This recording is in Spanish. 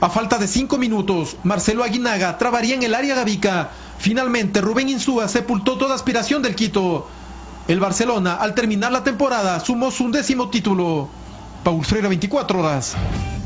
A falta de 5 minutos, Marcelo Aguinaga trabaría en el área gavica. Finalmente, Rubén Insúa sepultó toda aspiración del Quito. El Barcelona, al terminar la temporada, sumó su 10º título. Paul Freire, 24 horas.